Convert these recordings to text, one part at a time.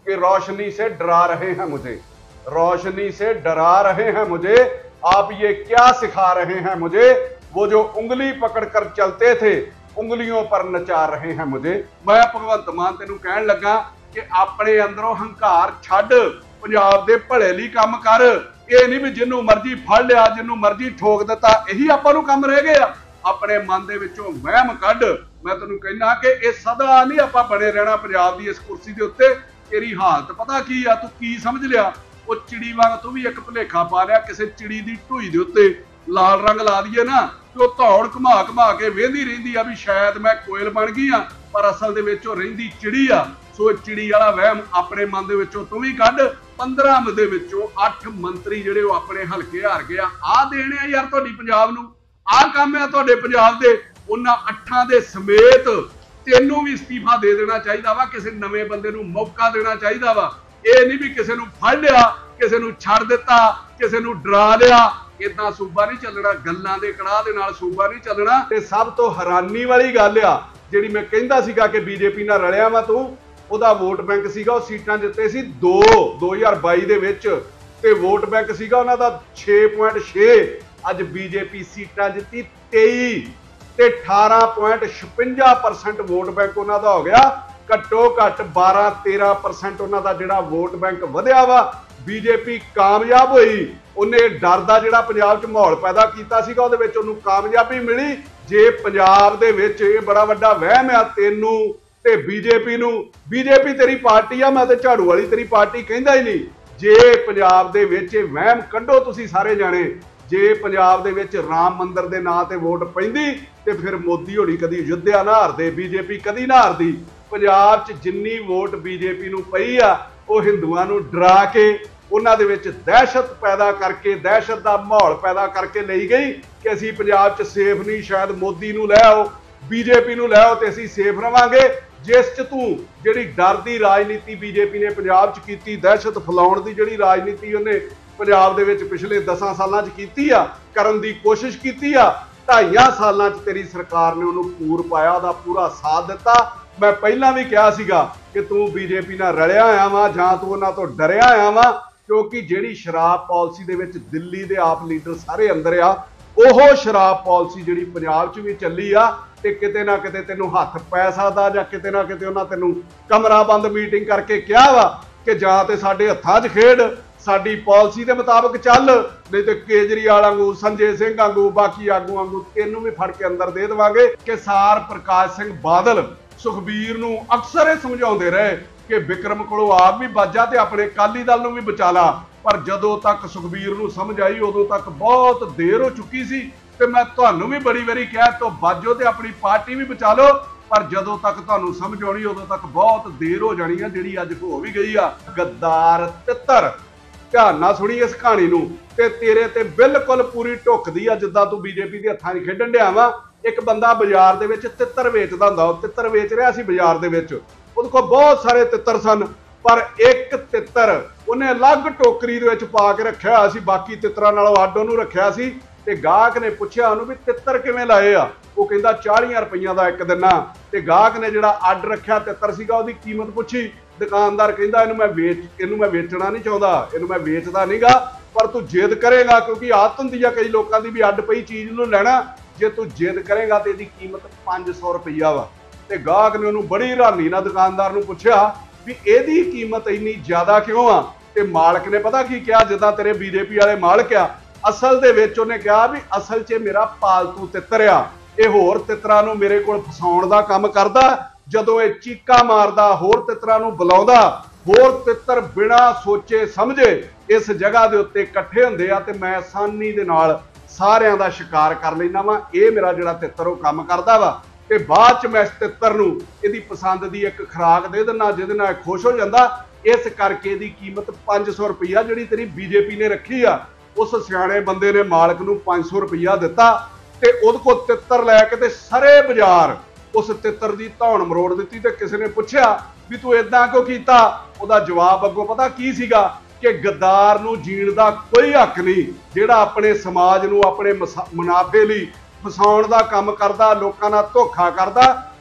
कि रोशनी से डरा रहे हैं मुझे, रोशनी से डरा रहे हैं मुझे, आप ये क्या सिखा रहे हैं मुझे। वो जो उंगली पकड़कर चलते थे उंगलियों पर नचा रहे हैं मुझे। मैं भगवंत मान तेनू कहन लगा कि अपने अंदरों हंकार छड्ड, पंजाब दे भले लई काम कर। ये नहीं भी जिन्नू मर्जी फड़ लिया, जिन्नू मर्जी ठोक दिता, यही आपां नू काम रह गया। अपने मन दे विचों वहम कढ। मैं तेनू कहना कि ये सदा नहीं आपां बने रहना पंजाब दी इस कुर्सी दे उत्ते। तेरी हालत पता की आ, तू की समझ लिया, वो चिड़ी वांग तू भी एक भुलेखा पा लिया, किसी चिड़ी दी ढूई दे उत्ते लाल रंग ला दिए ना तो धौड़ घुमा घुमा के वेंदी रहिंदी आ भी शायद मैं कोयल बन गई हाँ, पर असल दे विच ओह रहिंदी चिड़ी आ। सो चिड़ी वाला वहम अपने मन दे विचों तू भी कढ। 15 दे विचों 8 मंत्री जिहड़े ओह अपने हलके हार गया। आ देने आ यार तुहाडी पंजाब नूं, आ काम है तुहाडे पंजाब दे। उन्हां 8 दे समेत तेनू भी इस्तीफा दे देना चाहिदा वा, किसी नवे बंदे नूं मौका देना चाहिदा वा। ये नहीं भी किसी नूं फड़ लिया, किसी नूं छड़ दिता, किसी नूं डरा लिया। इदां सूबा नहीं चलना, गल्लां दे कड़ाह दे नाल सूबा नहीं चलना। ते सब तो हैरानी वाली गल आ जिहड़ी मैं कहंदा सीगा कि बीजेपी नाल रलिया वा तू, ਉਹਦਾ ਵੋਟ ਬੈਂਕ ਸੀਗਾ ਉਹ ਸੀਟਾਂ ਜਿੱਤੇ ਸੀ 2022 ਦੇ ਵਿੱਚ ਤੇ ਵੋਟ ਬੈਂਕ ਸੀਗਾ ਉਹਨਾਂ ਦਾ 6.6। ਅੱਜ ਬੀਜੇਪੀ ਸੀਟਾਂ ਜਿੱਤੀ 23 ਤੇ 18.56% ਵੋਟ ਬੈਂਕ ਉਹਨਾਂ ਦਾ ਹੋ ਗਿਆ। ਘੱਟੋ ਘੱਟ 12-13% ਉਹਨਾਂ ਦਾ ਜਿਹੜਾ ਵੋਟ ਬੈਂਕ ਵਧਿਆ ਵਾ। ਬੀਜੇਪੀ ਕਾਮਯਾਬ ਹੋਈ, ਉਹਨੇ ਡਰ ਦਾ ਜਿਹੜਾ ਪੰਜਾਬ 'ਚ ਮਾਹੌਲ ਪੈਦਾ ਕੀਤਾ ਸੀਗਾ ਉਹਦੇ ਵਿੱਚ ਉਹਨੂੰ ਕਾਮਯਾਬੀ ਮਿਲੀ। ਜੇ ਪੰਜਾਬ ਦੇ ਵਿੱਚ ਇਹ ਬੜਾ ਵੱਡਾ ਵਹਿਮ ਆ ਤੈਨੂੰ ਤੇ ਬੀਜੇਪੀ ਨੂੰ, ਬੀਜੇਪੀ ਤੇਰੀ ਪਾਰਟੀ ਆ, ਮੈਂ ਤੇ ਝਾੜੂ ਵਾਲੀ ਤੇਰੀ ਪਾਰਟੀ ਕਹਿੰਦਾ ਹੀ ਨਹੀਂ। ਜੇ ਪੰਜਾਬ ਦੇ ਵਿੱਚ ਇਹ ਵਹਿਮ ਕੱਢੋ ਤੁਸੀਂ ਸਾਰੇ ਜਾਣੇ, ਜੇ ਪੰਜਾਬ ਦੇ ਵਿੱਚ ਰਾਮ ਮੰਦਿਰ ਦੇ ਨਾਂ ਤੇ ਵੋਟ ਪੈਂਦੀ ਤੇ ਫਿਰ ਮੋਦੀ ਹੋਣੀ ਕਦੀ ਅਯੁੱਧਿਆ ਨਾ ਹਾਰਦੇ, ਬੀਜੇਪੀ ਕਦੀ ਨਾ ਹਾਰਦੀ। ਪੰਜਾਬ 'ਚ ਜਿੰਨੀ ਵੋਟ ਬੀਜੇਪੀ ਨੂੰ ਪਈ ਆ ਉਹ ਹਿੰਦੂਆਂ ਨੂੰ ਡਰਾ ਕੇ ਉਹਨਾਂ ਦੇ ਵਿੱਚ ਦਹਿਸ਼ਤ ਪੈਦਾ ਕਰਕੇ, ਦਹਿਸ਼ਤ ਦਾ ਮਾਹੌਲ ਪੈਦਾ ਕਰਕੇ ਲਈ ਗਈ ਕਿ ਅਸੀਂ ਪੰਜਾਬ 'ਚ ਸੇਫ ਨਹੀਂ, ਸ਼ਾਇਦ ਮੋਦੀ ਨੂੰ ਲੈ ਆਓ, ਬੀਜੇਪੀ ਨੂੰ ਲੈ ਆਓ ਤੇ ਅਸੀਂ ਸੇਫ ਰਵਾਂਗੇ। ਜਿਸ 'ਚ ਤੂੰ ਜਿਹੜੀ ਡਰ ਦੀ ਰਾਜਨੀਤੀ ਬੀਜੇਪੀ ਨੇ ਪੰਜਾਬ 'ਚ ਕੀਤੀ, ਦਹਿਸ਼ਤ ਫੈਲਾਉਣ ਦੀ ਜਿਹੜੀ ਰਾਜਨੀਤੀ ਉਹਨੇ ਪੰਜਾਬ ਦੇ ਵਿੱਚ ਪਿਛਲੇ 10 ਸਾਲਾਂ 'ਚ ਕੀਤੀ ਆ, ਕਰਨ ਦੀ ਕੋਸ਼ਿਸ਼ ਕੀਤੀ ਆ, 2.5 ਸਾਲਾਂ 'ਚ ਤੇਰੀ ਸਰਕਾਰ ਨੇ ਉਹਨੂੰ ਪੂਰ ਪਾਇਆ, ਉਹਦਾ ਪੂਰਾ ਸਾਥ ਦਿੱਤਾ। ਮੈਂ ਪਹਿਲਾਂ ਵੀ ਕਿਹਾ ਸੀਗਾ ਕਿ ਤੂੰ ਬੀਜੇਪੀ ਨਾਲ ਰਲਿਆ ਹੋਇਆ ਵਾ ਜਾਂ ਤੂੰ ਉਹਨਾਂ ਤੋਂ ਡਰਿਆ ਹੋਇਆ ਵਾ, ਕਿਉਂਕਿ ਜਿਹੜੀ ਸ਼ਰਾਬ ਪਾਲਿਸੀ ਦੇ ਵਿੱਚ ਦਿੱਲੀ ਦੇ ਆਪ ਲੀਡਰ ਸਾਰੇ ਅੰਦਰ ਆ, ਉਹ ਸ਼ਰਾਬ ਪਾਲਿਸੀ ਜਿਹੜੀ ਪੰਜਾਬ 'ਚ ਵੀ ਚੱਲੀ ਆ ਤੇ ਕਿਤੇ ਨਾ ਕਿਤੇ ਤੈਨੂੰ ਹੱਥ ਪੈ ਸਕਦਾ ਜਾਂ ਕਿਤੇ ਨਾ ਕਿਤੇ ਉਹਨਾਂ ਤੈਨੂੰ ਕਮਰਾ ਬੰਦ ਮੀਟਿੰਗ ਕਰਕੇ ਕਿਹਾ ਵਾ ਕਿ ਜਾਂ ਤੇ ਸਾਡੇ ਹੱਥਾਂ 'ਚ ਖੇਡ, ਸਾਡੀ ਪਾਲਿਸੀ ਦੇ ਮੁਤਾਬਕ ਚੱਲ, ਨਹੀਂ ਤੇ ਕੇਜਰੀਵਾਲ ਵਾਂਗੂ, ਸੰਜੇ ਸਿੰਘ ਵਾਂਗੂ, ਬਾਕੀ ਆਗੂ ਵਾਂਗੂ ਤੈਨੂੰ ਵੀ ਫੜ ਕੇ ਅੰਦਰ ਦੇ ਦੇਵਾਂਗੇ। ਕਿ ਸਾਰ ਪ੍ਰਕਾਸ਼ ਸਿੰਘ ਬਾਦਲ ਸੁਖਬੀਰ ਨੂੰ ਅਕਸਰ ਇਹ ਸਮਝਾਉਂਦੇ ਰਹੇ ਕਿ ਵਿਕਰਮ ਕੋਲੋਂ ਆਪ ਵੀ ਬਚ ਤੇ ਆਪਣੇ ਅਕਾਲੀ ਦਲ ਨੂੰ ਵੀ ਬਚਾ ਲਾ, ਪਰ ਜਦੋਂ ਤੱਕ ਸੁਖਬੀਰ ਨੂੰ ਸਮਝ ਆਈ ਉਦੋਂ ਤੱਕ ਬਹੁਤ ਦੇਰ ਹੋ ਚੁੱਕੀ ਸੀ। ਤੇ ਮੈਂ ਤੁਹਾਨੂੰ ਵੀ ਬੜੀ ਵਾਰੀ ਕਿਹਾ ਤੋਂ ਬਾਜੋ ਤੇ ਆਪਣੀ ਪਾਰਟੀ ਵੀ ਬਚਾ ਲਓ, ਪਰ ਜਦੋਂ ਤੱਕ ਤੁਹਾਨੂੰ ਸਮਝ ਆਉਣੀ ਉਦੋਂ ਤੱਕ ਬਹੁਤ ਦੇਰ ਹੋ ਜਾਣੀ ਆ, ਜਿਹੜੀ ਅੱਜ ਹੋ ਵੀ ਗਈ ਆ। ਗੱਦਾਰ ਤਿੱਤਰ, ਧਿਆਨ ਨਾਲ ਸੁਣੀ ਇਸ ਕਹਾਣੀ ਨੂੰ, ਤੇ ਤੇਰੇ ਤੇ ਬਿਲਕੁਲ ਪੂਰੀ ਢੁੱਕਦੀ ਆ ਜਿੱਦਾਂ ਤੂੰ ਬੀਜੇਪੀ ਦੇ ਹੱਥਾਂ 'ਚ ਖੇਡਣ ਡਿਆ ਵਾ। ਇੱਕ ਬੰਦਾ ਬਾਜ਼ਾਰ ਦੇ ਵਿੱਚ ਤਿੱਤਰ ਵੇਚਦਾ ਹੁੰਦਾ, ਉਹ ਤਿੱਤਰ ਵੇਚ ਰਿਹਾ ਸੀ ਬਾਜ਼ਾਰ ਦੇ ਵਿੱਚ, ਉਹਦੇ ਕੋਲ ਬਹੁਤ ਸਾਰੇ ਤਿੱਤਰ ਸਨ, ਪਰ ਇੱਕ ਤਿੱਤਰ ਉਹਨੇ ਅਲੱਗ ਟੋਕਰੀ ਦੇ ਵਿੱਚ ਪਾ ਕੇ ਰੱਖਿਆ ਹੋਇਆ ਸੀ, ਬਾਕੀ ਤਿੱਤਰਾਂ ਨਾਲੋਂ ਅੱਡ ਉਹਨੂੰ ਰੱਖਿਆ ਸੀ। ਤੇ ਗਾਹਕ ਨੇ ਪੁੱਛਿਆ ਉਹਨੂੰ ਵੀ ਤਿੱਤਰ ਕਿਵੇਂ ਲਾਏ ਆ, ਉਹ ਕਹਿੰਦਾ 40 ਰੁਪਈਆਂ ਦਾ ਇੱਕ ਦਿਨਾ। ਤੇ ਗਾਹਕ ਨੇ ਜਿਹੜਾ ਅੱਡ ਰੱਖਿਆ ਤਿੱਤਰ ਸੀਗਾ ਉਹਦੀ ਕੀਮਤ ਪੁੱਛੀ, ਦੁਕਾਨਦਾਰ ਕਹਿੰਦਾ ਇਹਨੂੰ ਮੈਂ ਵੇਚਣਾ ਨਹੀਂ ਚਾਹੁੰਦਾ, ਇਹਨੂੰ ਮੈਂ ਵੇਚਦਾ ਨਹੀਂਗਾ, ਪਰ ਤੂੰ ਜਿੱਦ ਕਰੇਗਾ, ਕਿਉਂਕਿ ਆਦਤ ਹੁੰਦੀ ਆ ਕਈ ਲੋਕਾਂ ਦੀ ਵੀ ਅੱਡ ਪਈ ਚੀਜ਼ ਨੂੰ ਲੈਣਾ, ਜੇ ਤੂੰ ਜਿੱਦ ਕਰੇਗਾ ਤੇ ਇਹਦੀ ਕੀਮਤ 500 ਰੁਪਈਆ ਵਾ। ਤੇ ਗਾਹਕ ਨੇ ਉਹਨੂੰ ਬੜੀ ਹੈਰਾਨੀ ਨਾਲ ਦੁਕਾਨਦਾਰ ਨੂੰ ਪੁੱਛਿਆ ਵੀ ਇਹਦੀ ਕੀਮਤ ਇੰਨੀ ਜ਼ਿਆਦਾ ਕਿਉਂ ਆ। ਤੇ ਮਾਲਕ ਨੇ ਪਤਾ ਕੀ ਕਿਹਾ, ਜਿੱਦਾਂ ਤੇਰੇ ਬੀਜੇਪੀ ਵਾਲੇ ਮਾਲਕ ਆ, ਅਸਲ ਦੇ ਵਿੱਚ ਉਹਨੇ ਕਿਹਾ ਵੀ ਅਸਲ 'ਚ ਮੇਰਾ ਪਾਲਤੂ ਤਿੱਤਰ ਆ, ਇਹ ਹੋਰ ਤਿੱਤਰਾਂ ਨੂੰ ਮੇਰੇ ਕੋਲ ਫਸਾਉਣ ਦਾ ਕੰਮ ਕਰਦਾ। ਜਦੋਂ ਇਹ ਚੀਕਾ ਮਾਰਦਾ ਹੋਰ ਤਿੱਤਰਾਂ ਨੂੰ ਬੁਲਾਉਂਦਾ, ਹੋਰ ਤਿੱਤਰ ਬਿਨਾਂ ਸੋਚੇ ਸਮਝੇ ਇਸ ਜਗ੍ਹਾ ਦੇ ਉੱਤੇ ਇਕੱਠੇ ਹੁੰਦੇ ਆ ਤੇ ਮੈਂ ਆਸਾਨੀ ਦੇ ਨਾਲ ਸਾਰਿਆਂ ਦਾ ਸ਼ਿਕਾਰ ਕਰ ਲੈਂਦਾ ਵਾ। ਇਹ ਮੇਰਾ ਜਿਹੜਾ ਤਿੱਤਰ ਉਹ ਕੰਮ ਕਰਦਾ ਵਾ ਤੇ ਬਾਅਦ 'ਚ ਮੈਂ ਇਸ ਤਿੱਤਰ ਨੂੰ ਇਹਦੀ ਪਸੰਦ ਦੀ ਇੱਕ ਖੁਰਾਕ ਦੇ ਦਿੰਦਾ ਜਿਹਦੇ ਨਾਲ ਖੁਸ਼ ਹੋ ਜਾਂਦਾ। ਇਸ ਕਰਕੇ ਇਹਦੀ ਕੀਮਤ 500 ਰੁਪਈਆ ਜਿਹੜੀ ਤੇਰੀ ਬੀਜੇਪੀ ਨੇ ਰੱਖੀ ਆ। ਉਸ ਸਿਆਣੇ ਬੰਦੇ ਨੇ ਮਾਲਕ ਨੂੰ 500 ਰੁਪਈਆ ਦਿੱਤਾ ਤੇ ਉਹਦੇ ਕੋਲ ਤਿੱਤਰ ਲੈ ਕੇ ਤੇ ਸਾਰੇ ਬਾਜ਼ਾਰ ਉਸ ਤਿੱਤਰ ਦੀ ਧੌਣ ਮਰੋੜ ਦਿੱਤੀ। ਤੇ ਕਿਸੇ ਨੇ ਪੁੱਛਿਆ ਵੀ ਤੂੰ ਇਦਾਂ ਕਿਉਂ ਕੀਤਾ, ਉਹਦਾ ਜਵਾਬ ਅੱਗੋਂ ਪਤਾ ਕੀ ਸੀਗਾ ਕਿ ਗੱਦਾਰ ਨੂੰ ਜੀਣ ਦਾ ਕੋਈ ਹੱਕ ਨਹੀਂ, ਜਿਹੜਾ ਆਪਣੇ ਸਮਾਜ ਨੂੰ ਆਪਣੇ ਮੁਨਾਫੇ ਲਈ ਫਸਾਉਣ ਦਾ ਕੰਮ ਕਰਦਾ, ਲੋਕਾਂ ਨਾਲ ਧੋਖਾ ਕਰਦਾ,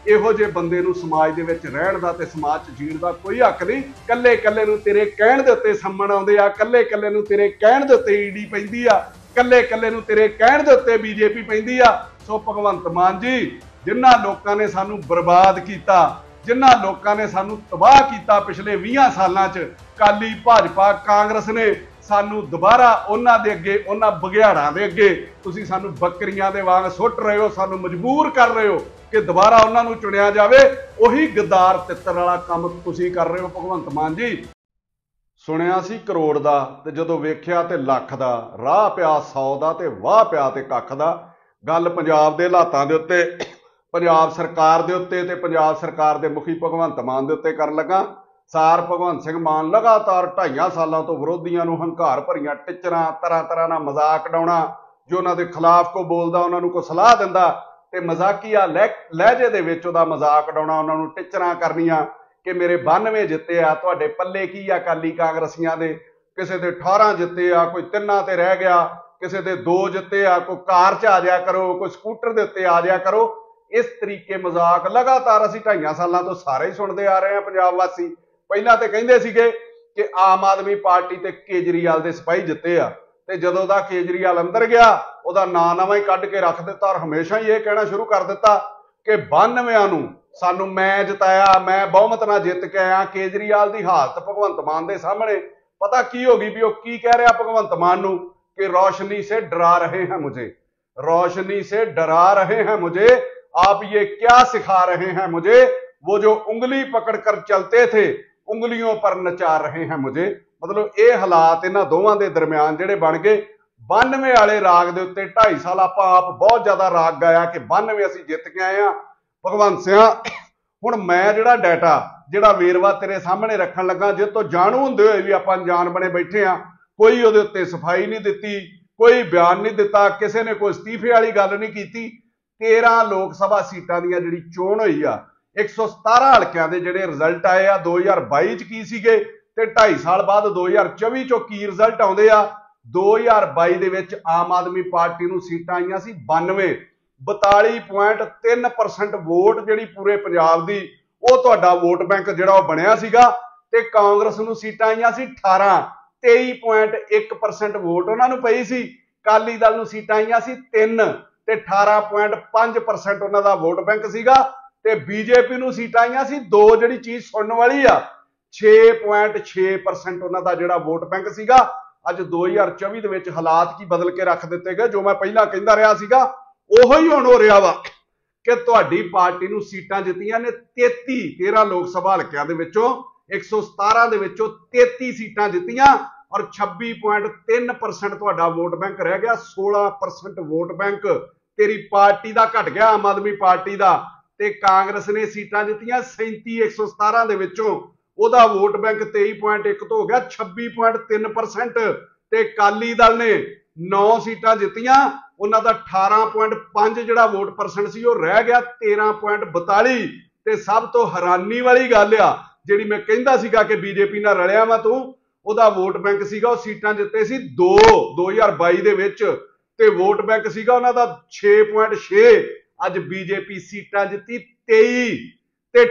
ਇਹੋ ਜਿਹੇ ਬੰਦੇ ਨੂੰ ਸਮਾਜ ਦੇ ਵਿੱਚ ਰਹਿਣ ਦਾ ਤੇ ਸਮਾਜ 'ਚ ਜੀਣ ਦਾ ਕੋਈ ਹੱਕ ਨਹੀਂ। ਕੱਲੇ ਕੱਲੇ ਨੂੰ ਤੇਰੇ ਕਹਿਣ ਦੇ ਉੱਤੇ ਸੰਮਣ ਆਉਂਦੇ ਆ, ਕੱਲੇ ਕੱਲੇ ਨੂੰ ਤੇਰੇ ਕਹਿਣ ਦੇ ਉੱਤੇ ਈਡੀ ਪੈਂਦੀ ਆ, ਕੱਲੇ ਕੱਲੇ ਨੂੰ ਤੇਰੇ ਕਹਿਣ ਦੇ ਉੱਤੇ ਬੀਜੇਪੀ ਪੈਂਦੀ ਆ। ਸੋ ਭਗਵੰਤ ਮਾਨ ਜੀ, ਜਿਨ੍ਹਾਂ ਲੋਕਾਂ ਨੇ ਸਾਨੂੰ ਬਰਬਾਦ ਕੀਤਾ, ਜਿਨ੍ਹਾਂ ਲੋਕਾਂ ਨੇ ਸਾਨੂੰ ਤਬਾਹ ਕੀਤਾ ਪਿਛਲੇ 20 ਸਾਲਾਂ 'ਚ, ਕਾਲੀ ਭਾਜਪਾ ਕਾਂਗਰਸ ਨੇ ਸਾਨੂੰ ਦੁਬਾਰਾ ਉਹਨਾਂ ਦੇ ਅੱਗੇ, ਉਹਨਾਂ ਬਘਿਆੜਾਂ ਦੇ ਅੱਗੇ ਤੁਸੀਂ ਸਾਨੂੰ ਬੱਕਰੀਆਂ ਦੇ ਵਾਂਗ ਸੁੱਟ ਰਹੇ ਹੋ, ਸਾਨੂੰ ਮਜਬੂਰ ਕਰ ਰਹੇ ਹੋ ਕਿ ਦੁਬਾਰਾ ਉਹਨਾਂ ਨੂੰ ਚੁਣਿਆ ਜਾਵੇ। ਉਹੀ ਗਦਾਰ ਤਿੱਤਰ ਵਾਲਾ ਕੰਮ ਤੁਸੀਂ ਕਰ ਰਹੇ ਹੋ ਭਗਵੰਤ ਮਾਨ ਜੀ। ਸੁਣਿਆ ਸੀ ਕਰੋੜ ਦਾ ਤੇ ਜਦੋਂ ਵੇਖਿਆ ਤੇ ਲੱਖ ਦਾ, ਰਾਹ ਪਿਆ 100 ਦਾ ਤੇ ਵਾਹ ਪਿਆ ਤੇ ਕੱਖ ਦਾ। ਗੱਲ ਪੰਜਾਬ ਦੇ ਹਾਲਾਤਾਂ ਦੇ ਉੱਤੇ, ਪੰਜਾਬ ਸਰਕਾਰ ਦੇ ਉੱਤੇ ਤੇ ਪੰਜਾਬ ਸਰਕਾਰ ਦੇ ਮੁਖੀ ਭਗਵੰਤ ਮਾਨ ਦੇ ਉੱਤੇ ਕਰਨ ਲੱਗਾ। ਸਾਰ ਭਗਵੰਤ ਸਿੰਘ ਮਾਨ ਲਗਾਤਾਰ 2.5 ਸਾਲਾਂ ਤੋਂ ਵਿਰੋਧੀਆਂ ਨੂੰ ਹੰਕਾਰ ਭਰੀਆਂ ਟਿੱਚਰਾਂ, ਤਰ੍ਹਾਂ ਤਰ੍ਹਾਂ ਨਾਲ ਮਜ਼ਾਕ ਉਡਾਉਣਾ, ਜੋ ਉਹਨਾਂ ਦੇ ਖਿਲਾਫ ਕੋ ਬੋਲਦਾ ਉਹਨਾਂ ਨੂੰ ਕੋਈ ਸਲਾਹ ਦਿੰਦਾ ਤੇ ਮਜ਼ਾਕੀਆ ਲਹਿਜੇ ਦੇ ਵਿੱਚ ਉਹਦਾ ਮਜ਼ਾਕ ਉਡਾਉਣਾ, ਉਹਨਾਂ ਨੂੰ ਟਿੱਚਰਾਂ ਕਰਨੀਆਂ ਕਿ ਮੇਰੇ 92 ਜਿੱਤੇ ਆ, ਤੁਹਾਡੇ ਪੱਲੇ ਕੀ ਆ ਅਕਾਲੀ ਕਾਂਗਰਸੀਆਂ ਦੇ, ਕਿਸੇ ਦੇ 18 ਜਿੱਤੇ ਆ, ਕੋਈ 3 ਤੇ ਰਹਿ ਗਿਆ, ਕਿਸੇ ਦੇ 2 ਜਿੱਤੇ ਆ, ਕੋਈ ਕਾਰ 'ਚ ਆ ਜਾਇਆ ਕਰੋ, ਕੋਈ ਸਕੂਟਰ ਦੇ ਉੱਤੇ ਆ ਜਾਇਆ ਕਰੋ। ਇਸ ਤਰੀਕੇ ਮਜ਼ਾਕ ਲਗਾਤਾਰ ਅਸੀਂ 2.5 ਸਾਲਾਂ ਤੋਂ ਸਾਰੇ ਹੀ ਸੁਣਦੇ ਆ ਰਹੇ ਹਾਂ ਪੰਜਾਬ ਵਾਸੀ। ਪਹਿਲਾਂ ਤੇ ਕਹਿੰਦੇ ਸੀਗੇ ਕਿ ਆਮ ਆਦਮੀ ਪਾਰਟੀ ਤੇ ਕੇਜਰੀਵਾਲ ਦੇ ਸਿਪਾਹੀ ਜਿੱਤੇ ਆ, ਤੇ ਜਦੋਂ ਦਾ ਕੇਜਰੀਵਾਲ ਅੰਦਰ ਗਿਆ ਉਹਦਾ ਨਾਂ ਨਵਾਂ ਹੀ ਕੱਢ ਕੇ ਰੱਖ ਦਿੱਤਾ ਔਰ ਹਮੇਸ਼ਾ ਹੀ ਇਹ ਕਹਿਣਾ ਸ਼ੁਰੂ ਕਰ ਦਿੱਤਾ ਕਿ 92 ਨੂੰ ਸਾਨੂੰ ਮੈਂ ਜਿਤਾਇਆ, ਮੈਂ ਬਹੁਮਤ ਨਾਲ ਜਿੱਤ ਕੇ ਆਇਆ। ਕੇਜਰੀਵਾਲ ਦੀ ਹਾਲਤ ਭਗਵੰਤ ਮਾਨ ਦੇ ਸਾਹਮਣੇ ਪਤਾ ਕੀ ਹੋ ਗਈ ਵੀ ਉਹ ਕੀ ਕਹਿ ਰਿਹਾ ਭਗਵੰਤ ਮਾਨ ਨੂੰ कि रोशनी से डरा रहे हैं मुझे, रोशनी से डरा रहे हैं मुझे, आप ये क्या सिखा रहे हैं मुझे, वो जो उंगली पकड़कर चलते थे उंगलियों पर नचा रहे हैं मुझे। मतलब ये हालात इन्हां दोवां दे दरम्यान जिहड़े बन गए। 92 वाले राग दे उत्ते 2.5 साल आपां आप बहुत ज्यादा राग गाया कि 92 असीं जित के आए हां। भगवंत सिंह हुण मैं जिहड़ा डाटा जिहड़ा वेरवा तेरे सामने रखण लगा, जे तो जाणू हुंदे होए भी आपां जान बने बैठे हां, कोई ਉਹਦੇ ਉੱਤੇ सफाई नहीं दिती, कोई बयान नहीं दिता, किसी ने कोई इस्तीफे वाली गल नहीं की। 13 लोक सभा सीटां दी जिहड़ी चोण होई आ, 117 हलकिਆਂ ਦੇ ਜਿਹੜੇ ਰਿਜ਼ਲਟ ਆਏ ਆ 2022 ਚ ਕੀ ਸੀਗੇ ਤੇ 2.5 ਸਾਲ ਬਾਅਦ 2024 ਚੋਂ ਕੀ ਰਿਜ਼ਲਟ ਆਉਂਦੇ ਆ। 2022 ਦੇ ਵਿੱਚ ਆਮ ਆਦਮੀ ਪਾਰਟੀ ਨੂੰ ਸੀਟਾਂ ਆਈਆਂ ਸੀ 92, 42.3% ਵੋਟ ਜਿਹੜੀ ਪੂਰੇ ਪੰਜਾਬ ਦੀ ਉਹ ਤੁਹਾਡਾ ਵੋਟ ਬੈਂਕ ਜਿਹੜਾ ਉਹ ਬਣਿਆ ਸੀਗਾ। ਤੇ ਕਾਂਗਰਸ ਨੂੰ ਸੀਟਾਂ ਆਈਆਂ ਸੀ 18, 23.1% ਵੋਟ ਉਹਨਾਂ ਨੂੰ ਪਈ ਸੀ। ਅਕਾਲੀ ਦਲ ਨੂੰ ਸੀਟਾਂ ਆਈਆਂ ਸੀ 3 ਤੇ 18.5% ਉਹਨਾਂ ਦਾ ਵੋਟ ਬੈਂਕ ਸੀਗਾ। ਤੇ ਬੀਜੇਪੀ ਨੂੰ ਸੀਟਾਂ ਆਈਆਂ ਸੀ 2, ਜਿਹੜੀ ਚੀਜ਼ ਸੁਣਨ ਵਾਲੀ ਆ 6.6% ਉਹਨਾਂ ਦਾ ਜਿਹੜਾ ਵੋਟ ਬੈਂਕ ਸੀਗਾ। ਅੱਜ 2024 ਦੇ ਵਿੱਚ ਹਾਲਾਤ ਕੀ ਬਦਲ ਕੇ ਰੱਖ ਦਿੱਤੇ ਗਏ। ਜੋ ਮੈਂ ਪਹਿਲਾਂ ਕਹਿੰਦਾ ਰਿਹਾ ਸੀਗਾ ਉਹੋ ਹੀ ਹੁਣ ਹੋ ਰਿਹਾ ਵਾ ਕਿ ਤੁਹਾਡੀ ਪਾਰਟੀ ਨੂੰ ਸੀਟਾਂ ਜਿੱਤੀਆਂ ਨੇ 13 ਲੋਕ ਸਭਾ ਹਲਕਿਆਂ ਦੇ ਵਿੱਚੋਂ 117 ਦੇ ਵਿੱਚੋਂ 33 ਸੀਟਾਂ ਜਿੱਤੀਆਂ ਔਰ 26.3% ਤੁਹਾਡਾ ਵੋਟ ਬੈਂਕ ਰਹਿ ਗਿਆ। 16% ਵੋਟ ਬੈਂਕ ਤੇਰੀ ਪਾਰਟੀ ਦਾ ਘਟ ਗਿਆ, ਆਮ ਆਦਮੀ ਪਾਰਟੀ ਦਾ। ਤੇ ਕਾਂਗਰਸ ਨੇ ਸੀਟਾਂ ਜਿੱਤੀਆਂ 37, 117 ਦੇ ਵਿੱਚੋਂ ਉਹਦਾ ਵੋਟ ਬੈਂਕ 23.1 ਤੋਂ ਹੋ ਗਿਆ 26.3%। ਤੇ ਅਕਾਲੀ ਦਲ ਨੇ 9 ਸੀਟਾਂ ਜਿੱਤੀਆਂ, ਉਹਨਾਂ ਦਾ 18.5 ਜਿਹੜਾ ਵੋਟ ਪਰਸੈਂਟ ਸੀ ਉਹ ਰਹਿ ਗਿਆ 13.42। ਤੇ ਸਭ ਤੋਂ ਹੈਰਾਨੀ ਵਾਲੀ ਗੱਲ ਆ ਜਿਹੜੀ ਮੈਂ ਕਹਿੰਦਾ ਸੀਗਾ ਕਿ ਬੀਜੇਪੀ ਨਾਲ ਰਲਿਆ ਵਾ ਤੂੰ, ਉਹਦਾ ਵੋਟ ਬੈਂਕ ਸੀਗਾ ਉਹ ਸੀਟਾਂ ਜਿੱਤੇ ਸੀ 2 2022 ਦੇ ਵਿੱਚ ਤੇ ਵੋਟ ਬੈਂਕ ਸੀਗਾ ਉਹਨਾਂ ਦਾ 6.6। ਅੱਜ ਬੀਜੇਪੀ ਸੀਟਾਂ ਜਿੱਤੀ 23 ਤੇ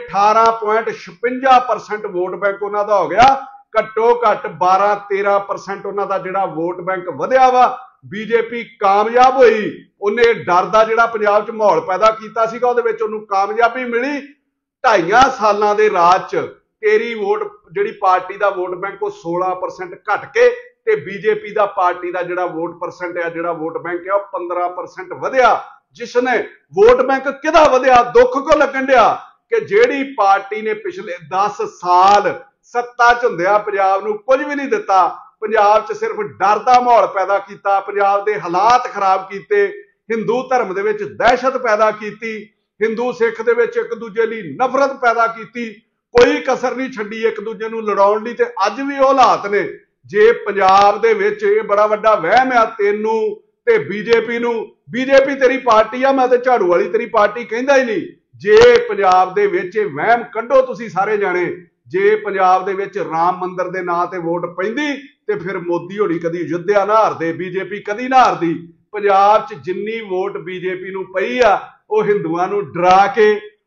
18.56% ਵੋਟ ਬੈਂਕ ਉਹਨਾਂ ਦਾ ਹੋ ਗਿਆ। ਘੱਟੋ ਘੱਟ 12-13% ਉਹਨਾਂ ਦਾ ਜਿਹੜਾ ਵੋਟ ਬੈਂਕ ਵਧਿਆ ਵਾ। ਬੀਜੇਪੀ ਕਾਮਯਾਬ ਹੋਈ, ਉਹਨੇ ਡਰ ਦਾ ਜਿਹੜਾ ਪੰਜਾਬ 'ਚ ਮਾਹੌਲ ਪੈਦਾ ਕੀਤਾ ਸੀਗਾ ਉਹਦੇ ਵਿੱਚ ਉਹਨੂੰ ਕਾਮਯਾਬੀ ਮਿਲੀ। 2.5 ਸਾਲਾਂ ਦੇ ਰਾਜ 'ਚ ਤੇਰੀ ਵੋਟ ਜਿਹੜੀ ਪਾਰਟੀ ਦਾ ਵੋਟ ਬੈਂਕ ਉਹ 16% ਘਟ ਕੇ ਤੇ ਬੀਜੇਪੀ ਦਾ ਪਾਰਟੀ ਦਾ ਜਿਹੜਾ ਵੋਟ ਪਰਸੈਂਟ ਹੈ, ਜਿਹੜਾ ਵੋਟ ਬੈਂਕ ਹੈ ਉਹ 15% ਵਧਿਆ। ਜਿਸਨੇ ਵੋਟ ਬੈਂਕ ਕਿਹਦਾ ਵਧਿਆ, ਦੁੱਖ ਕੋ ਲੱਗਣ ਡਿਆ ਕਿ ਜਿਹੜੀ ਪਾਰਟੀ ਨੇ ਪਿਛਲੇ 10 ਸਾਲ ਸੱਤਾ 'ਚ ਹੁੰਦਿਆਂ ਪੰਜਾਬ ਨੂੰ ਕੁਝ ਵੀ ਨਹੀਂ ਦਿੱਤਾ, ਪੰਜਾਬ 'ਚ ਸਿਰਫ ਡਰ ਦਾ ਮਾਹੌਲ ਪੈਦਾ ਕੀਤਾ, ਪੰਜਾਬ ਦੇ ਹਾਲਾਤ ਖਰਾਬ ਕੀਤੇ, ਹਿੰਦੂ ਧਰਮ ਦੇ ਵਿੱਚ ਦਹਿਸ਼ਤ ਪੈਦਾ ਕੀਤੀ, ਹਿੰਦੂ ਸਿੱਖ ਦੇ ਵਿੱਚ ਇੱਕ ਦੂਜੇ ਲਈ ਨਫ਼ਰਤ ਪੈਦਾ ਕੀਤੀ, ਕੋਈ ਕਸਰ ਨਹੀਂ ਛੱਡੀ ਇੱਕ ਦੂਜੇ ਨੂੰ ਲੜਾਉਣ ਲਈ। ਤੇ ਅੱਜ ਵੀ ਉਹ ਹਾਲਾਤ ਨੇ। ਜੇ ਪੰਜਾਬ ਦੇ ਵਿੱਚ ਇਹ ਬੜਾ ਵੱਡਾ ਵਹਿਮ ਆ ਤੈਨੂੰ ਤੇ ਬੀਜੇਪੀ ਨੂੰ, ਬੀਜੇਪੀ ਤੇਰੀ ਪਾਰਟੀ ਆ, ਮੈਂ ਤੇ ਝਾੜੂ ਵਾਲੀ ਤੇਰੀ ਪਾਰਟੀ ਕਹਿੰਦਾ ਹੀ ਨਹੀਂ। ਜੇ ਪੰਜਾਬ ਦੇ ਵਿੱਚ ਇਹ ਵਹਿਮ ਕੱਢੋ ਤੁਸੀਂ ਸਾਰੇ ਜਾਣੇ, ਜੇ ਪੰਜਾਬ ਦੇ ਵਿੱਚ ਰਾਮ ਮੰਦਿਰ ਦੇ ਨਾਂ ਤੇ ਵੋਟ ਪੈਂਦੀ ਤੇ ਫਿਰ ਮੋਦੀ ਹੋਣੀ ਕਦੀ ਅਯੁੱਧਿਆ ਨਾ ਹਾਰਦੇ, ਬੀਜੇਪੀ ਕਦੀ ਨਾ ਹਾਰਦੀ। ਪੰਜਾਬ 'ਚ ਜਿੰਨੀ ਵੋਟ ਬੀਜੇਪੀ ਨੂੰ ਪਈ ਆ ਉਹ ਹਿੰਦੂਆਂ ਨੂੰ ਡਰਾ ਕੇ,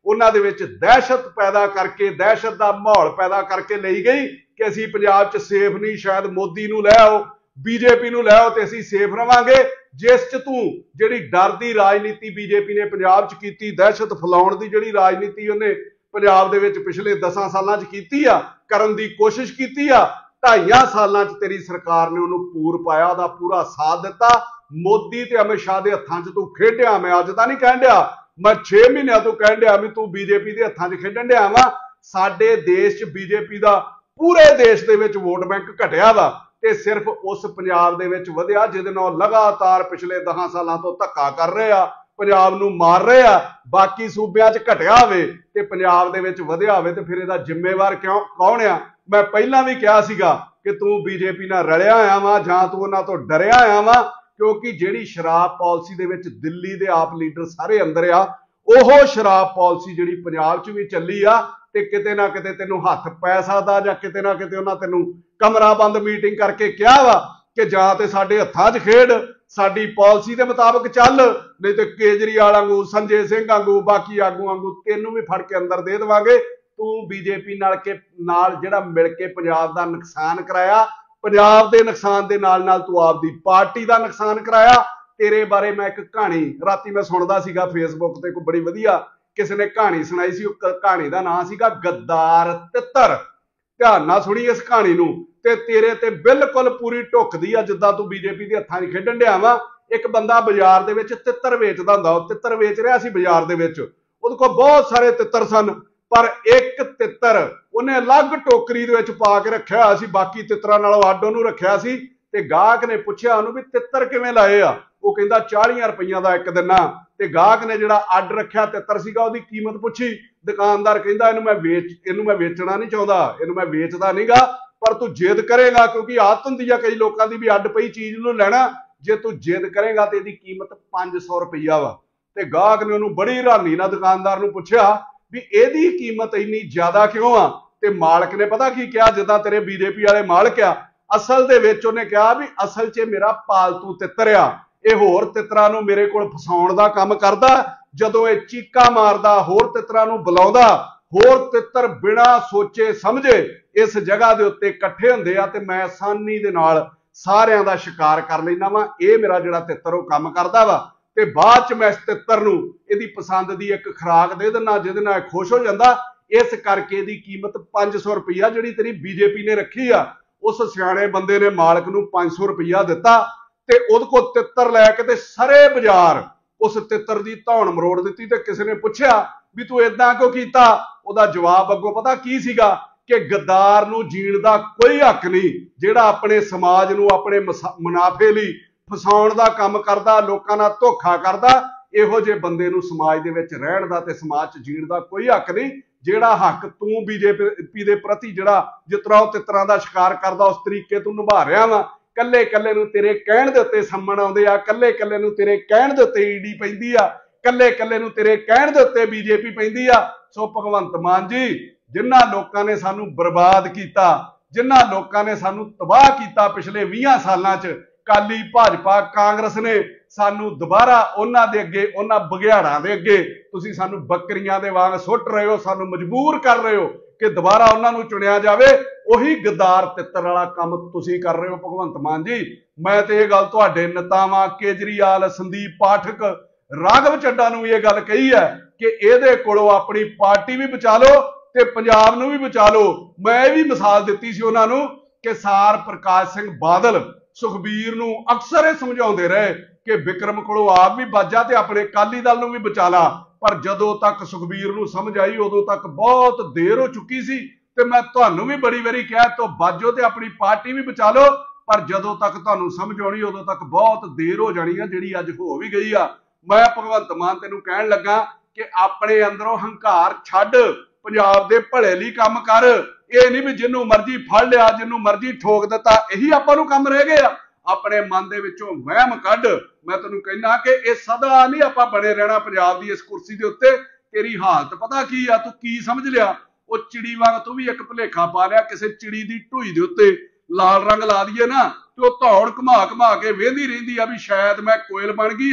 ਉਹਨਾਂ ਦੇ ਵਿੱਚ ਦਹਿਸ਼ਤ ਪੈਦਾ ਕਰਕੇ, ਦਹਿਸ਼ਤ ਦਾ ਮਾਹੌਲ ਪੈਦਾ ਕਰਕੇ ਲਈ ਗਈ ਕਿ ਅਸੀਂ ਪੰਜਾਬ 'ਚ ਸੇਫ ਨਹੀਂ, ਸ਼ਾਇਦ ਮੋਦੀ ਨੂੰ ਲੈ ਆਓ, ਬੀਜੇਪੀ ਨੂੰ ਲੈ ਆਓ ਤੇ ਅਸੀਂ ਸੇਫ ਰਵਾਂਗੇ। ਜਿਸ 'ਚ ਤੂੰ ਜਿਹੜੀ ਡਰ ਦੀ ਰਾਜਨੀਤੀ ਬੀਜੇਪੀ ਨੇ ਪੰਜਾਬ 'ਚ ਕੀਤੀ, ਦਹਿਸ਼ਤ ਫੈਲਾਉਣ ਦੀ ਜਿਹੜੀ ਰਾਜਨੀਤੀ ਉਹਨੇ ਪੰਜਾਬ ਦੇ ਵਿੱਚ ਪਿਛਲੇ 10 ਸਾਲਾਂ 'ਚ ਕੀਤੀ ਆ, ਕਰਨ ਦੀ ਕੋਸ਼ਿਸ਼ ਕੀਤੀ ਆ, 2.5 ਸਾਲਾਂ 'ਚ ਤੇਰੀ ਸਰਕਾਰ ਨੇ ਉਹਨੂੰ ਪੂਰ ਪਾਇਆ, ਉਹਦਾ ਪੂਰਾ ਸਾਥ ਦਿੱਤਾ। ਮੋਦੀ ਤੇ ਅਮਿਤ ਸ਼ਾਹ ਦੇ ਹੱਥਾਂ 'ਚ ਤੂੰ ਖੇਡਿਆ। ਮੈਂ ਅੱਜ ਤਾਂ ਨਹੀਂ ਕਹਿਣ ਡਿਆ, ਮੈਂ 6 ਮਹੀਨਿਆਂ ਤੋਂ ਕਹਿਣ ਡਿਆ ਵੀ ਤੂੰ ਬੀਜੇਪੀ ਦੇ ਹੱਥਾਂ 'ਚ ਖੇਡਣ ਡਿਆ ਵਾ। ਸਾਡੇ ਦੇਸ਼ 'ਚ ਬੀਜੇਪੀ ਦਾ ਪੂਰੇ ਦੇਸ਼ ਦੇ ਵਿੱਚ ਵੋਟ ਬੈਂਕ ਘਟਿਆ ਵਾ ਤੇ ਸਿਰਫ ਉਸ ਪੰਜਾਬ ਦੇ ਵਿੱਚ ਵਧਿਆ ਜਿਹਦੇ ਨਾਲ ਲਗਾਤਾਰ ਪਿਛਲੇ 10 ਸਾਲਾਂ ਤੋਂ ਧੱਕਾ ਕਰ ਰਹੇ ਆ, ਪੰਜਾਬ ਨੂੰ ਮਾਰ ਰਹੇ ਆ। ਬਾਕੀ ਸੂਬਿਆਂ 'ਚ ਘਟਿਆ ਹੋਵੇ ਤੇ ਪੰਜਾਬ ਦੇ ਵਿੱਚ ਵਧਿਆ ਹੋਵੇ ਤੇ ਫਿਰ ਇਹਦਾ ਜ਼ਿੰਮੇਵਾਰ ਕੌਣ ਆ? ਮੈਂ ਪਹਿਲਾਂ ਵੀ ਕਿਹਾ ਸੀਗਾ ਕਿ ਤੂੰ ਬੀਜੇਪੀ ਨਾਲ ਰਲਿਆ ਹੋਇਆ ਵਾ ਜਾਂ ਤੂੰ ਉਹਨਾਂ ਤੋਂ ਡਰਿਆ ਹੋਇਆ ਵਾ, ਕਿਉਂਕਿ ਜਿਹੜੀ ਸ਼ਰਾਬ ਪਾਲਿਸੀ ਦੇ ਵਿੱਚ ਦਿੱਲੀ ਦੇ ਆਪ ਲੀਡਰ ਸਾਰੇ ਅੰਦਰ ਆ, ਉਹ ਸ਼ਰਾਬ ਪਾਲਿਸੀ ਜਿਹੜੀ ਪੰਜਾਬ 'ਚ ਵੀ ਚੱਲੀ ਆ ਤੇ ਕਿਤੇ ਨਾ ਕਿਤੇ ਤੈਨੂੰ ਹੱਥ ਪੈ ਸਕਦਾ ਜਾਂ ਕਿਤੇ ਨਾ ਕਿਤੇ ਉਹਨਾਂ ਤੈਨੂੰ ਕਮਰਾ ਬੰਦ ਮੀਟਿੰਗ ਕਰਕੇ ਕਿਹਾ ਵਾ ਕਿ ਜਾਂ ਤੇ ਸਾਡੇ ਹੱਥਾਂ 'ਚ ਖੇਡ, ਸਾਡੀ ਪਾਲਿਸੀ ਦੇ ਮੁਤਾਬਕ ਚੱਲ, ਨਹੀਂ ਤੇ ਕੇਜਰੀਵਾਲ ਵਾਂਗੂ, ਸੰਜੇ ਸਿੰਘ ਵਾਂਗੂ, ਬਾਕੀ ਆਗੂ ਵਾਂਗੂ ਤੈਨੂੰ ਵੀ ਫੜ ਕੇ ਅੰਦਰ ਦੇ ਦੇਵਾਂਗੇ। ਤੂੰ ਬੀਜੇਪੀ ਨਾਲ ਜਿਹੜਾ ਮਿਲ ਕੇ ਪੰਜਾਬ ਦਾ ਨੁਕਸਾਨ ਕਰਾਇਆ, ਪੰਜਾਬ ਦੇ ਨੁਕਸਾਨ ਦੇ ਨਾਲ ਨਾਲ ਤੂੰ ਆਪਦੀ ਪਾਰਟੀ ਦਾ ਨੁਕਸਾਨ ਕਰਾਇਆ। ਤੇਰੇ ਬਾਰੇ ਮੈਂ ਇੱਕ ਕਹਾਣੀ ਰਾਤੀ ਮੈਂ ਸੁਣਦਾ ਸੀਗਾ ਫੇਸਬੁੱਕ ਤੇ, ਕੋਈ ਬੜੀ ਵਧੀਆ ਕਿਸੇ ਨੇ ਕਹਾਣੀ ਸੁਣਾਈ ਸੀ। ਉਹ ਕਹਾਣੀ ਦਾ ਨਾਂ ਸੀਗਾ ਗੱਦਾਰ ਤਿੱਤਰ। ਧਿਆਨ ਨਾਲ ਸੁਣੀ ਇਸ ਕਹਾਣੀ ਨੂੰ ਤੇ ਤੇਰੇ ਤੇ ਬਿਲਕੁਲ ਪੂਰੀ ਢੁੱਕਦੀ ਆ ਜਿੱਦਾਂ ਤੂੰ ਬੀਜੇਪੀ ਦੇ ਹੱਥਾਂ 'ਚ ਖੇਡਣ ਡਿਆ ਵਾ। ਇੱਕ ਬੰਦਾ ਬਾਜ਼ਾਰ ਦੇ ਵਿੱਚ ਤਿੱਤਰ ਵੇਚਦਾ ਹੁੰਦਾ, ਉਹ ਤਿੱਤਰ ਵੇਚ ਰਿਹਾ ਸੀ ਬਾਜ਼ਾਰ ਦੇ ਵਿੱਚ, ਉਹਦੇ ਕੋਲ ਬਹੁਤ ਸਾਰੇ ਤਿੱਤਰ ਸਨ, ਪਰ ਇੱਕ ਤਿੱਤਰ ਉਹਨੇ ਅਲੱਗ ਟੋਕਰੀ ਦੇ ਵਿੱਚ ਪਾ ਕੇ ਰੱਖਿਆ ਹੋਇਆ ਸੀ, ਬਾਕੀ ਤਿੱਤਰਾਂ ਨਾਲੋਂ ਅੱਡ ਉਹਨੂੰ ਰੱਖਿਆ ਸੀ। ਤੇ ਗਾਹਕ ਨੇ ਪੁੱਛਿਆ ਉਹਨੂੰ ਵੀ ਤਿੱਤਰ ਕਿਵੇਂ ਲਾਏ ਆ? ਉਹ ਕਹਿੰਦਾ 40 ਰੁਪਈਆਂ ਦਾ ਇੱਕ ਦਿਨਾ। ਤੇ ਗਾਹਕ ਨੇ ਜਿਹੜਾ ਅੱਡ ਰੱਖਿਆ ਤਿੱਤਰ ਸੀਗਾ ਉਹਦੀ ਕੀਮਤ ਪੁੱਛੀ। ਦੁਕਾਨਦਾਰ ਕਹਿੰਦਾ ਇਹਨੂੰ ਮੈਂ ਵੇਚਣਾ ਨਹੀਂ ਚਾਹੁੰਦਾ, ਇਹਨੂੰ ਮੈਂ ਵੇਚਦਾ ਨਹੀਂਗਾ, ਪਰ ਤੂੰ ਜਿੱਦ ਕਰੇਗਾ, ਕਿਉਂਕਿ ਆਦਤ ਹੁੰਦੀ ਆ ਕਈ ਲੋਕਾਂ ਦੀ ਵੀ ਅੱਡ ਪਈ ਚੀਜ਼ ਨੂੰ ਲੈਣਾ, ਜੇ ਤੂੰ ਜਿੱਦ ਕਰੇਗਾ ਤੇ ਇਹਦੀ ਕੀਮਤ 500 ਰੁਪਈਆ ਵਾ। ਤੇ ਗਾਹਕ ਨੇ ਉਹਨੂੰ ਬੜੀ ਹੈਰਾਨੀ ਨਾਲ ਦੁਕਾਨਦਾਰ ਨੂੰ ਪੁੱਛਿਆ ਵੀ ਇਹਦੀ ਕੀਮਤ ਇੰਨੀ ਜ਼ਿਆਦਾ ਕਿਉਂ ਆ? ਤੇ ਮਾਲਕ ਨੇ ਪਤਾ ਕੀ ਕਿਹਾ, ਜਿੱਦਾਂ ਤੇਰੇ ਬੀਜੇਪੀ ਵਾਲੇ ਮਾਲਕ ਆ, ਅਸਲ ਦੇ ਵਿੱਚ ਉਹਨੇ ਕਿਹਾ ਵੀ ਅਸਲ 'ਚ ਮੇਰਾ ਪਾਲਤੂ ਤਿੱਤਰ ਆ, ਇਹ ਹੋਰ ਤਿੱਤਰਾਂ ਨੂੰ ਮੇਰੇ ਕੋਲ ਫਸਾਉਣ ਦਾ ਕੰਮ ਕਰਦਾ। ਜਦੋਂ ਇਹ ਚੀਕਾਂ ਮਾਰਦਾ, ਹੋਰ ਤਿੱਤਰਾਂ ਨੂੰ ਬੁਲਾਉਂਦਾ, ਹੋਰ ਤਿੱਤਰ ਬਿਨਾਂ ਸੋਚੇ ਸਮਝੇ ਇਸ ਜਗ੍ਹਾ ਦੇ ਉੱਤੇ ਇਕੱਠੇ ਹੁੰਦੇ ਆ ਤੇ ਮੈਂ ਆਸਾਨੀ ਦੇ ਨਾਲ ਸਾਰਿਆਂ ਦਾ ਸ਼ਿਕਾਰ ਕਰ ਲੈਂਦਾ ਵਾਂ। ਇਹ ਮੇਰਾ ਜਿਹੜਾ ਤਿੱਤਰ ਉਹ ਕੰਮ ਕਰਦਾ ਵਾ ਤੇ ਬਾਅਦ 'ਚ ਮੈਂ ਇਸ ਤਿੱਤਰ ਨੂੰ ਇਹਦੀ ਪਸੰਦ ਦੀ ਇੱਕ ਖੁਰਾਕ ਦੇ ਦਿੰਦਾ ਜਿਹਦੇ ਨਾਲ ਇਹ ਖੁਸ਼ ਹੋ ਜਾਂਦਾ। ਇਸ ਕਰਕੇ ਇਹਦੀ ਕੀਮਤ 500 ਰੁਪਈਆ ਜਿਹੜੀ ਤੇਰੀ ਬੀਜੇਪੀ ਨੇ ਰੱਖੀ ਆ। ਉਸ ਸਿਆਣੇ ਬੰਦੇ ਨੇ ਮਾਲਕ ਨੂੰ 500 ਰੁਪਈਆ ਦਿੱਤਾ ਤੇ ਉਹਦੇ ਕੋਲ ਤਿੱਤਰ ਲੈ ਕੇ ਤੇ ਸਾਰੇ ਬਾਜ਼ਾਰ ਉਸ ਤਿੱਤਰ ਦੀ ਧੌਣ ਮਰੋੜ ਦਿੱਤੀ। ਤੇ ਕਿਸੇ ਨੇ ਪੁੱਛਿਆ ਵੀ ਤੂੰ ਏਦਾਂ ਕਿਉਂ ਕੀਤਾ? ਉਹਦਾ ਜਵਾਬ ਅੱਗੋਂ ਪਤਾ ਕੀ ਸੀਗਾ ਕਿ ਗੱਦਾਰ ਨੂੰ ਜੀਣ ਦਾ ਕੋਈ ਹੱਕ ਨਹੀਂ, ਜਿਹੜਾ ਆਪਣੇ ਸਮਾਜ ਨੂੰ ਆਪਣੇ ਮੁਨਾਫੇ ਲਈ ਫਸਾਉਣ ਦਾ ਕੰਮ ਕਰਦਾ, ਲੋਕਾਂ ਨਾਲ ਧੋਖਾ ਕਰਦਾ, ਇਹੋ ਜਿਹੇ ਬੰਦੇ ਨੂੰ ਸਮਾਜ ਦੇ ਵਿੱਚ ਰਹਿਣ ਦਾ ਤੇ ਸਮਾਜ 'ਚ ਜੀਣ ਦਾ ਕੋਈ ਹੱਕ ਨਹੀਂ। ਜਿਹੜਾ ਹੱਕ ਤੂੰ ਬੀਜੇਪੀ ਦੇ ਪ੍ਰਤੀ ਜਿਹੜਾ ਜਿਸ ਤਰ੍ਹਾਂ ਉਹ ਤਿੱਤਰਾਂ ਦਾ ਸ਼ਿਕਾਰ ਕਰਦਾ ਉਸ ਤਰੀਕੇ ਤੂੰ ਨਿਭਾ ਰਿਹਾ ਵਾ। ਕੱਲੇ ਕੱਲੇ ਨੂੰ ਤੇਰੇ ਕਹਿਣ ਦੇ ਉੱਤੇ ਸੰਮਣ ਆਉਂਦੇ ਆ, ਕੱਲੇ ਕੱਲੇ ਨੂੰ ਤੇਰੇ ਕਹਿਣ ਦੇ ਉੱਤੇ ਈਡੀ ਪੈਂਦੀ ਆ, ਕੱਲੇ ਕੱਲੇ ਨੂੰ ਤੇਰੇ ਕਹਿਣ ਦੇ ਉੱਤੇ ਬੀਜੇਪੀ ਪੈਂਦੀ ਆ। ਸੋ ਭਗਵੰਤ ਮਾਨ ਜੀ, ਜਿਨ੍ਹਾਂ ਲੋਕਾਂ ਨੇ ਸਾਨੂੰ ਬਰਬਾਦ ਕੀਤਾ, ਜਿਨ੍ਹਾਂ ਲੋਕਾਂ ਨੇ ਸਾਨੂੰ ਤਬਾਹ ਕੀਤਾ ਪਿਛਲੇ 20 ਸਾਲਾਂ 'ਚ, ਕਾਲੀ ਭਾਜਪਾ ਕਾਂਗਰਸ ਨੇ ਸਾਨੂੰ ਦੁਬਾਰਾ ਉਹਨਾਂ ਦੇ ਅੱਗੇ, ਉਹਨਾਂ ਬਘਿਆੜਾਂ ਦੇ ਅੱਗੇ ਤੁਸੀਂ ਸਾਨੂੰ ਬੱਕਰੀਆਂ ਦੇ ਵਾਂਗ ਸੁੱਟ ਰਹੇ ਹੋ, ਸਾਨੂੰ ਮਜਬੂਰ ਕਰ ਰਹੇ ਹੋ ਕਿ ਦੁਬਾਰਾ ਉਹਨਾਂ ਨੂੰ ਚੁਣਿਆ ਜਾਵੇ। ਉਹੀ ਗੱਦਾਰ ਤਿੱਤਰ ਵਾਲਾ ਕੰਮ ਤੁਸੀਂ ਕਰ ਰਹੇ ਹੋ ਭਗਵੰਤ ਮਾਨ ਜੀ। ਮੈਂ ਤੇ ਇਹ ਗੱਲ ਤੁਹਾਡੇ ਨੇਤਾਵਾਂ ਕੇਜਰੀਵਾਲ, ਸੰਦੀਪ ਪਾਠਕ, ਰਾਘਵ ਚੱਡਾ ਨੂੰ ਵੀ ਇਹ ਗੱਲ ਕਹੀ ਹੈ ਕਿ ਇਹਦੇ ਕੋਲੋਂ ਆਪਣੀ ਪਾਰਟੀ ਵੀ ਬਚਾ ਲਓ ਤੇ ਪੰਜਾਬ ਨੂੰ ਵੀ ਬਚਾ ਲਓ। ਮੈਂ ਇਹ ਵੀ ਮਿਸਾਲ ਦਿੱਤੀ ਸੀ ਉਹਨਾਂ ਨੂੰ ਕਿ ਸਾਰ ਪ੍ਰਕਾਸ਼ ਸਿੰਘ ਬਾਦਲ ਸੁਖਬੀਰ ਨੂੰ ਅਕਸਰ ਇਹ ਸਮਝਾਉਂਦੇ ਰਹੇ ਕਿ ਵਿਕਰਮ ਕੋਲੋਂ ਆਪ ਵੀ ਬਚ ਜਾ ਤੇ ਆਪਣੇ ਅਕਾਲੀ ਦਲ ਨੂੰ ਵੀ ਬਚਾ ਲਾ, ਪਰ ਜਦੋਂ ਤੱਕ ਸੁਖਬੀਰ ਨੂੰ ਸਮਝ ਆਈ ਉਦੋਂ ਤੱਕ ਬਹੁਤ ਦੇਰ ਹੋ ਚੁੱਕੀ ਸੀ। ਤੇ ਮੈਂ ਤੁਹਾਨੂੰ ਵੀ ਬੜੀ ਵਾਰੀ ਕਿਹਾ ਤੋਂ ਬਾਜੋ ਤੇ ਆਪਣੀ ਪਾਰਟੀ ਵੀ ਬਚਾ ਲਓ, ਪਰ ਜਦੋਂ ਤੱਕ ਤੁਹਾਨੂੰ ਸਮਝ ਆਉਣੀ ਉਦੋਂ ਤੱਕ ਬਹੁਤ ਦੇਰ ਹੋ ਜਾਣੀ ਆ, ਜਿਹੜੀ ਅੱਜ ਹੋ ਵੀ ਗਈ ਆ। ਮੈਂ ਭਗਵੰਤ ਮਾਨ ਤੈਨੂੰ ਕਹਿਣ ਲੱਗਾ ਕਿ ਆਪਣੇ ਅੰਦਰੋਂ ਹੰਕਾਰ ਛੱਡ, ਪੰਜਾਬ ਦੇ ਭਲੇ ਲਈ ਕੰਮ ਕਰ। ਇਹ ਨਹੀਂ ਵੀ ਜਿਹਨੂੰ ਮਰਜ਼ੀ ਫੜ ਲਿਆ, ਜਿਹਨੂੰ ਮਰਜ਼ੀ ਠੋਕ ਦਿੱਤਾ, ਇਹੀ ਆਪਾਂ ਨੂੰ ਕੰਮ ਰਹਿ ਗਏ ਆ। ਆਪਣੇ ਮਨ ਦੇ ਵਿੱਚੋਂ ਵਹਿਮ ਕੱਢ। ਮੈਂ ਤੈਨੂੰ ਕਹਿੰਦਾ ਕਿ ਇਹ ਸਦਾ ਨਹੀਂ ਆਪਾਂ ਬਣੇ ਰਹਿਣਾ ਪੰਜਾਬ ਦੀ ਇਸ ਕੁਰਸੀ ਦੇ ਉੱਤੇ। ਤੇਰੀ ਹਾਲਤ ਪਤਾ ਕੀ ਆ? ਤੂੰ ਕੀ ਸਮਝ ਲਿਆ? ਉਹ ਚਿੜੀ ਵਾਂਗ ਤੂੰ ਵੀ ਇੱਕ ਭੁਲੇਖਾ ਪਾ ਲਿਆ, ਕਿਸੇ ਚਿੜੀ ਦੀ ਢੂਈ ਦੇ ਉੱਤੇ ਲਾਲ ਰੰਗ ਲਾ ਦਈਏ ਨਾ ਤੇ ਉਹ ਧੌਣ ਘੁਮਾ ਘੁਮਾ ਕੇ ਵੇਂਦੀ ਰਹਿੰਦੀ ਆ ਵੀ ਸ਼ਾਇਦ ਮੈਂ ਕੋਇਲ ਬਣ ਗਈ ਆ।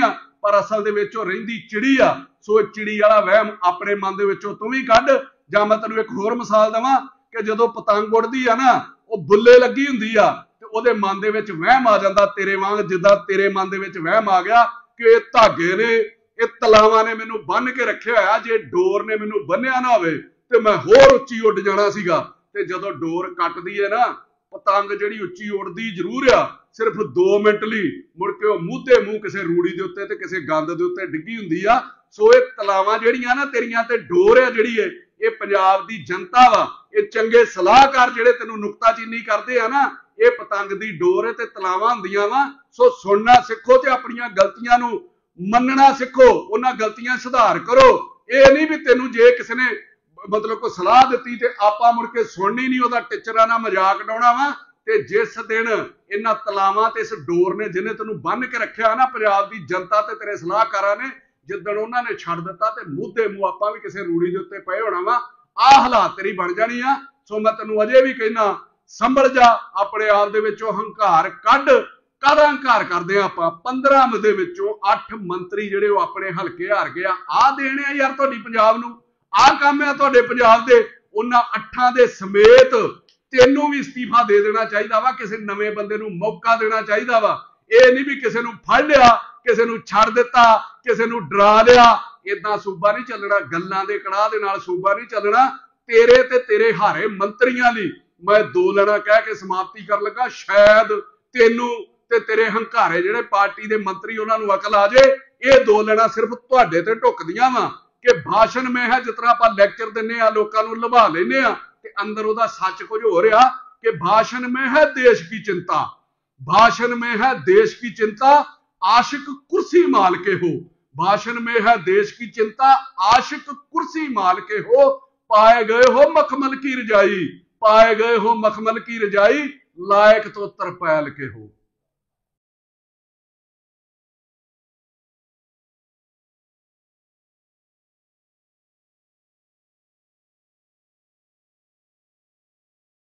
पर असल दे विच ओह रहिंदी चिड़ी आ। सो चिड़ी वाला वहम अपने मन दे विचों तूं भी कढ। जां मैं तैनूं एक होर मिसाल देवां कि जदों पतंग उड़दी आ ना, ओह बुੱਲੇ लगी हुंदी आ ते ओहदे मन दे विच वहम आ जांदा, तेरे वांग जिद्दां तेरे मन दे विच वहम आ गया कि धागे ने, ਇਹ ਤਲਾਵਾਂ ਨੇ ਮੈਨੂੰ ਬੰਨ ਕੇ ਰੱਖਿਆ ਹੋਇਆ, ਜੇ ਡੋਰ ਨੇ ਮੈਨੂੰ ਬੰਨਿਆ ਨਾ ਹੋਵੇ ਤੇ ਮੈਂ ਹੋਰ ਉੱਚੀ ਉੱਡ ਜਾਣਾ ਸੀਗਾ। ਤੇ ਜਦੋਂ ਡੋਰ ਕੱਟਦੀ ਹੈ ਨਾ, ਪਤੰਗ ਜਿਹੜੀ ਉੱਚੀ ਉੱਡਦੀ ਜ਼ਰੂਰ ਆ, ਸਿਰਫ 2 ਮਿੰਟ ਲਈ, ਮੁੜ ਕੇ ਉਹ ਮੂਧੇ ਮੂੰਹ ਕਿਸੇ ਰੂੜੀ ਦੇ ਉੱਤੇ ਤੇ ਕਿਸੇ ਗੰਦ ਦੇ ਉੱਤੇ ਡਿੱਗੀ ਹੁੰਦੀ ਆ। ਸੋ ਇਹ ਤਲਾਵਾਂ ਜਿਹੜੀਆਂ ਨਾ ਤੇਰੀਆਂ ਤੇ ਡੋਰ ਆ ਜਿਹੜੀ ਇਹ ਪੰਜਾਬ ਦੀ ਜਨਤਾ ਵਾ, ਇਹ ਚੰਗੇ ਸਲਾਹਕਾਰ ਜਿਹੜੇ ਤੈਨੂੰ ਨੁਕਤਾਚੀਨੀ ਕਰਦੇ ਆ ਨਾ, ਇਹ ਪਤੰਗ ਦੀ ਡੋਰ ਹੈ ਤੇ ਤਲਾਵਾਂ ਹੁੰਦੀਆਂ ਵਾ। ਸੋ ਸੁਣਨਾ ਸਿੱਖੋ ਤੇ ਆਪਣੀਆਂ ਗਲਤੀਆਂ ਨੂੰ ਮੰਨਣਾ ਸਿੱਖੋ, ਉਹਨਾਂ ਗਲਤੀਆਂ ਸੁਧਾਰ ਕਰੋ। ਇਹ ਨਹੀਂ ਵੀ ਤੈਨੂੰ ਜੇ ਕਿਸੇ ਨੇ मतलब कोई सलाह दी तो आपा मुड़ के सुननी नहीं, वह टिचरा ना मजाक उड़ाउणा वा। ते जिस दिन इन्हां तलावां ते इस डोर ने जिन्हें तेनों बन के रखिया ना, पंजाब दी जनता ते तेरे सलाहकारां ने जिद्दण उन्हां ने छड्ड दित्ता ते मुद्दे मूंह आपां भी किसी रूड़ी दे उत्ते पए होना वा। आ हालात तेरी बन जानी आ। सो मैं तैनूं अजे भी कहना, संभल जा, अपने आप दे विचों हंकार कढ। काहदा हंकार करदे आ आपां? 15 दे विचों 8 मंत्री जिहड़े ओह अपने हलके हार गए आ देने आ यार तुहाडी पंजाब नूं। आ काम है तुहाडे पंजाब दे, उन्हां 8 दे समेत तैनूं भी इस्तीफा दे देना चाहिदा वा, किसी नवें बंदे नूं मौका देना चाहिदा वा। इह नहीं भी किसी नूं फड़ लिया, किसी नूं छड्ड दित्ता, किसी नूं डरा लिया, इदां सूबा नहीं चलना। गल्लां दे कड़ाह दे नाल सूबा नहीं चलना। तेरे ते तेरे हारे मंत्रियां लई मैं 2 लाइनां कह के समाप्ति कर लगा। शायद तैनूं ते तेरे हंकारे जिहड़े पार्टी दे मंत्री उन्हां नूं अकल आ जाए। ये 2 लाइनां सिर्फ तुहाडे ते ढुकदियां वा कि भाषण में है, जिस तरह आप लैक्चर दिने आ, लोगों को लुभा लेने आ, ते अंदर उहदा सच कुछ हो रहा कि भाषण में है देश की चिंता, भाषण में है देश की चिंता, आशिक कुर्सी माल के हो। भाषण में है देश की चिंता, आशिक कुर्सी माल के हो। पाए गए हो मखमल की रजाई, पाए गए हो मखमल की रजाई, लायक तो तरपैल के हो।